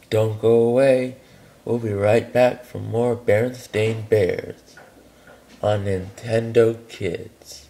Don't go away. We'll be right back for more Berenstain Bears on Nintendo Kids.